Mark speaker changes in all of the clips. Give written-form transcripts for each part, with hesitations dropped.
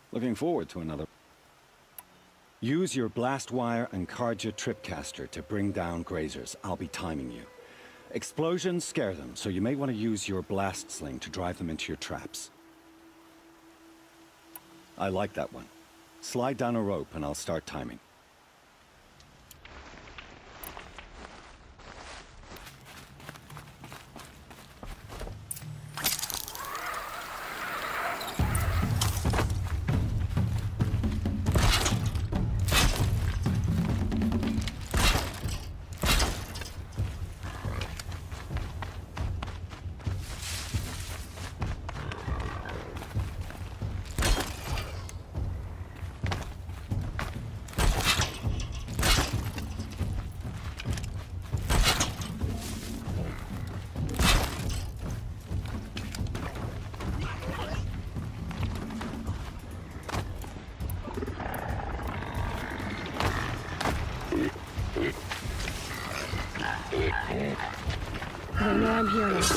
Speaker 1: Looking forward to another. Use your blast wire and Karja tripcaster to bring down grazers. I'll be timing you. Explosions scare them, so you may want to use your blast sling to drive them into your traps. I like that one. Slide down a rope and I'll start timing.
Speaker 2: I know I'm here now.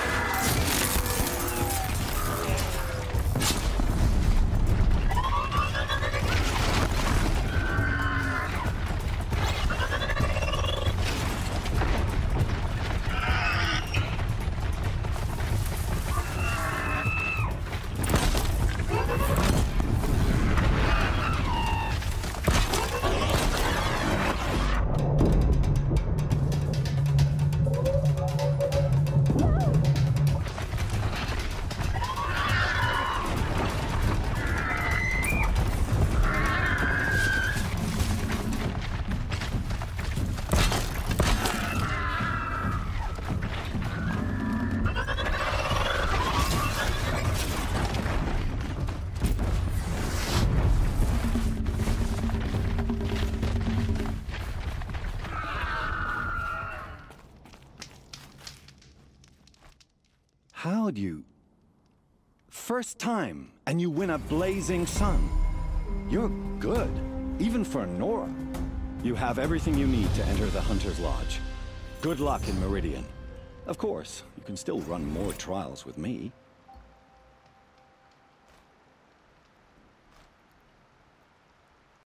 Speaker 1: How'd you... First time, and you win a blazing sun. You're good, even for Nora. You have everything you need to enter the Hunter's Lodge. Good luck in Meridian. Of course, you can still run more trials with me.